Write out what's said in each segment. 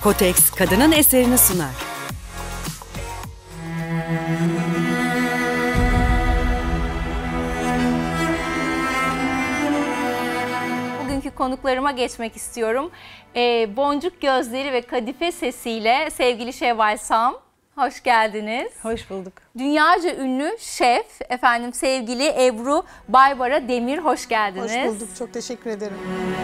Kotex, kadının eserini sunar. Bugünkü konuklarıma geçmek istiyorum. Boncuk gözleri ve kadife sesiyle sevgili Şevval Sam. Hoş geldiniz. Hoş bulduk. Dünyaca ünlü şef, sevgili Ebru Baybara Demir, hoş geldiniz. Hoş bulduk, çok teşekkür ederim.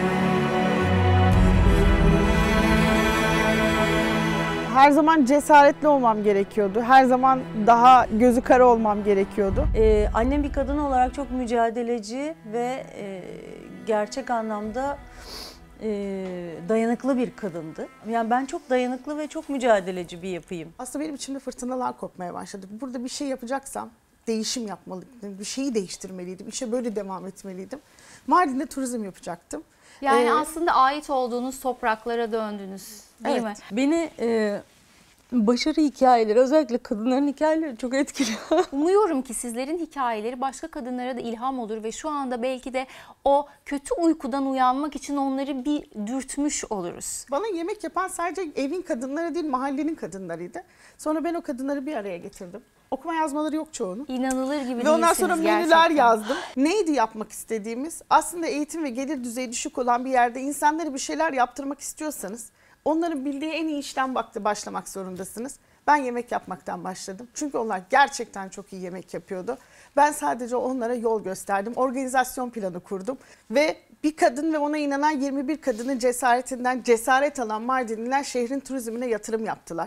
Her zaman cesaretli olmam gerekiyordu. Her zaman daha gözü kara olmam gerekiyordu. Annem bir kadın olarak çok mücadeleci ve gerçek anlamda dayanıklı bir kadındı. Yani ben çok dayanıklı ve çok mücadeleci bir yapıyım. Aslında benim içimde fırtınalar kopmaya başladı. Burada bir şey yapacaksam değişim yapmalıydım. Bir şeyi değiştirmeliydim. İşe böyle devam etmeliydim. Mardin'de turizm yapacaktım. Yani aslında ait olduğunuz topraklara döndünüz, değil mi? Beni başarı hikayeleri, özellikle kadınların hikayeleri çok etkiliyor. Umuyorum ki sizlerin hikayeleri başka kadınlara da ilham olur ve şu anda belki de o kötü uykudan uyanmak için onları bir dürtmüş oluruz. Bana yemek yapan sadece evin kadınları değil, mahallenin kadınlarıydı. Sonra ben o kadınları bir araya getirdim. Okuma yazmaları yok çoğunun. İnanılır gibi ve ondan sonra değilsiniz menüler gerçekten. yazdım. Neydi yapmak istediğimiz? Aslında eğitim ve gelir düzeyi düşük olan bir yerde insanlara bir şeyler yaptırmak istiyorsanız onların bildiği en iyi işten başlamak zorundasınız. Ben yemek yapmaktan başladım. Çünkü onlar gerçekten çok iyi yemek yapıyordu. Ben sadece onlara yol gösterdim. Organizasyon planı kurdum. Ve bir kadın ve ona inanan 21 kadının cesaretinden cesaret alan Mardinliler şehrin turizmine yatırım yaptılar.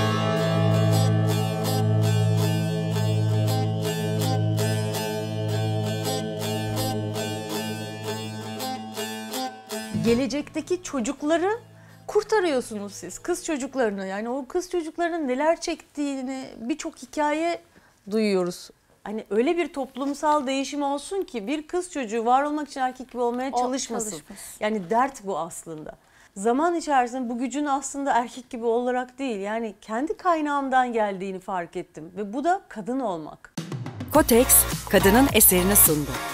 Gelecekteki çocukları kurtarıyorsunuz siz, kız çocuklarını. Yani o kız çocuklarının neler çektiğini birçok hikaye duyuyoruz. Hani öyle bir toplumsal değişim olsun ki bir kız çocuğu var olmak için erkek gibi olmaya çalışmasın. Yani dert bu aslında. Zaman içerisinde bu gücün aslında erkek gibi olarak değil, yani kendi kaynağımdan geldiğini fark ettim. Ve bu da kadın olmak. Kotex, kadının eserini sundu.